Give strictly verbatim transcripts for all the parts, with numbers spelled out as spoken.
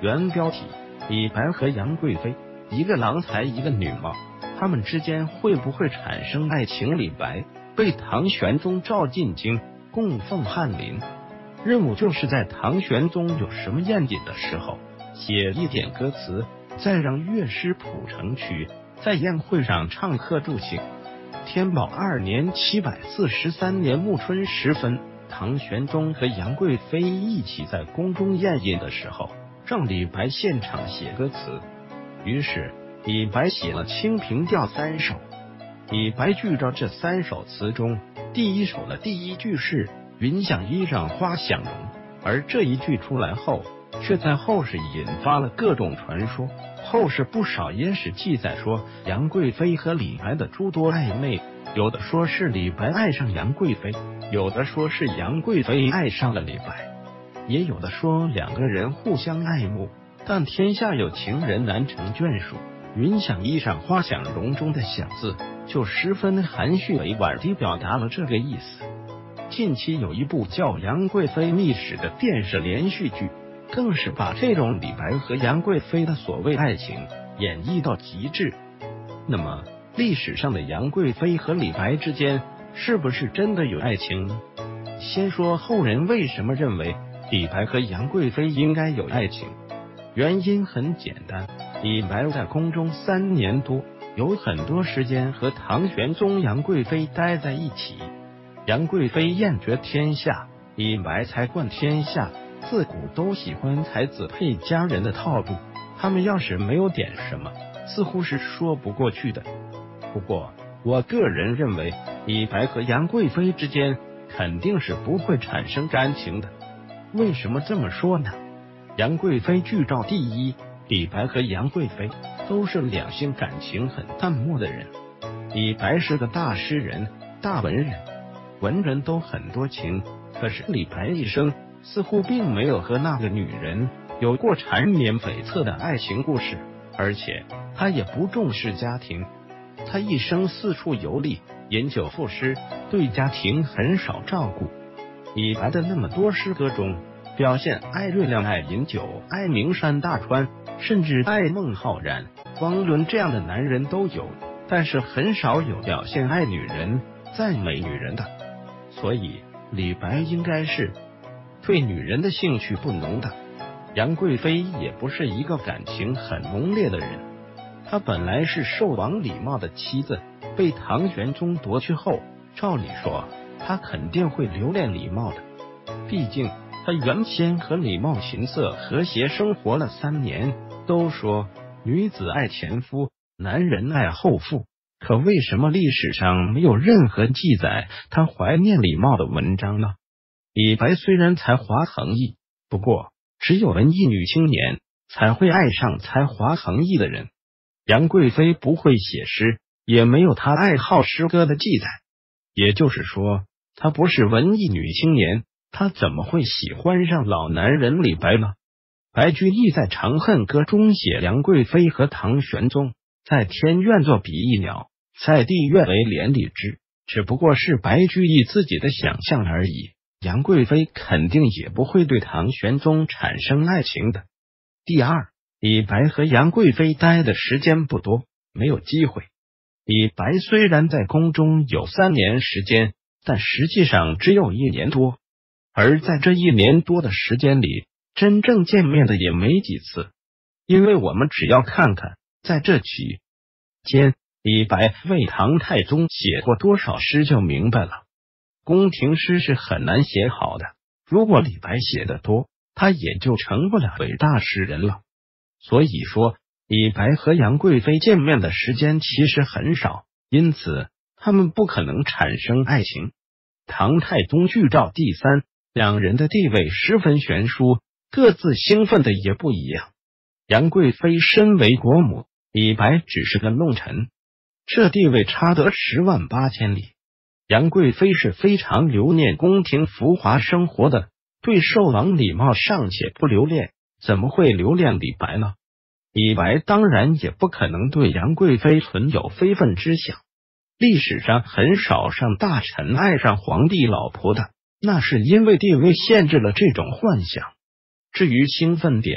原标题：李白和杨贵妃，一个郎才一个女貌，他们之间会不会产生爱情？李白被唐玄宗召进京，供奉翰林，任务就是在唐玄宗有什么宴饮的时候，写一点歌词，再让乐师谱成曲，在宴会上唱和助兴。天宝二年七百四十三年暮春时分，唐玄宗和杨贵妃一起在宫中宴饮的时候，让李白现场写歌词。于是李白写了《清平调》三首。李白据照这三首词中，第一首的第一句是云想衣裳花想容，而这一句出来后，却在后世引发了各种传说。后世不少野史记载说杨贵妃和李白的诸多暧昧，有的说是李白爱上杨贵妃，有的说是杨贵妃爱上了李白，也有的说两个人互相爱慕，但天下有情人难成眷属。云想衣裳花想容中的想字就十分含蓄委婉地表达了这个意思。近期有一部叫《杨贵妃秘史》的电视连续剧，更是把这种李白和杨贵妃的所谓爱情演绎到极致。那么历史上的杨贵妃和李白之间是不是真的有爱情呢？先说后人为什么认为李白和杨贵妃应该有爱情。原因很简单，李白在宫中三年多，有很多时间和唐玄宗杨贵妃待在一起。杨贵妃艳绝天下，李白才冠天下，自古都喜欢才子配佳人的套路，他们要是没有点什么，似乎是说不过去的。不过我个人认为，李白和杨贵妃之间肯定是不会产生感情的。为什么这么说呢？杨贵妃剧照第一，李白和杨贵妃都是两性感情很淡漠的人。李白是个大诗人、大文人，文人都很多情，可是李白一生似乎并没有和那个女人有过缠绵悱恻的爱情故事，而且他也不重视家庭，他一生四处游历，饮酒赋诗，对家庭很少照顾。李白的那么多诗歌中，表现爱月亮、爱饮酒、爱名山大川，甚至爱孟浩然、汪伦这样的男人都有，但是很少有表现爱女人、赞美女人的。所以李白应该是对女人的兴趣不浓的。杨贵妃也不是一个感情很浓烈的人，她本来是寿王李瑁的妻子，被唐玄宗夺去后，照理说她肯定会留恋李瑁的，毕竟他原先和李瑁琴瑟和谐生活了三年。都说女子爱前夫，男人爱后父，可为什么历史上没有任何记载他怀念李瑁的文章呢？李白虽然才华横溢，不过只有文艺女青年才会爱上才华横溢的人。杨贵妃不会写诗，也没有她爱好诗歌的记载，也就是说她不是文艺女青年，他怎么会喜欢上老男人李白呢？白居易在《长恨歌》中写杨贵妃和唐玄宗在天愿作比翼鸟，在地愿为连理枝，只不过是白居易自己的想象而已。杨贵妃肯定也不会对唐玄宗产生爱情的。第二，李白和杨贵妃待的时间不多，没有机会。李白虽然在宫中有三年时间，但实际上只有一年多。而在这一年多的时间里，真正见面的也没几次，因为我们只要看看在这期间李白为唐太宗写过多少诗就明白了。宫廷诗是很难写好的，如果李白写的多，他也就成不了伟大诗人了。所以说李白和杨贵妃见面的时间其实很少，因此他们不可能产生爱情。唐太宗剧照第三，两人的地位十分悬殊，各自兴奋的也不一样。杨贵妃身为国母，李白只是个弄臣，这地位差得十万八千里。杨贵妃是非常留念宫廷浮华生活的，对寿王李瑁尚且不留恋，怎么会留恋李白呢？李白当然也不可能对杨贵妃存有非分之想。历史上很少让大臣爱上皇帝老婆的，那是因为地位限制了这种幻想。至于兴奋点，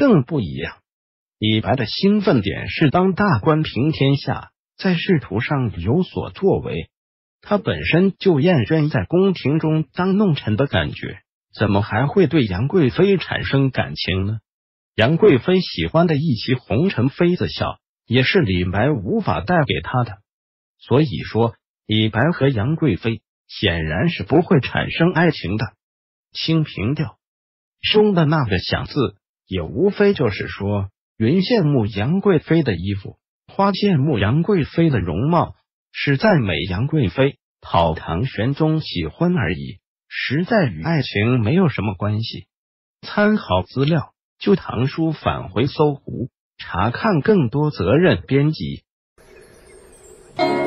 更不一样。李白的兴奋点是当大官平天下，在仕途上有所作为。他本身就厌倦在宫廷中当弄臣的感觉，怎么还会对杨贵妃产生感情呢？杨贵妃喜欢的一袭红尘妃子笑，也是李白无法带给他的。所以说，李白和杨贵妃显然是不会产生爱情的。清平调中的那个想字，也无非就是说，云羡慕杨贵妃的衣服，花羡慕杨贵妃的容貌，是赞美杨贵妃，讨唐玄宗喜欢而已，实在与爱情没有什么关系。参考资料，就唐书返回搜狐，查看更多。责任编辑。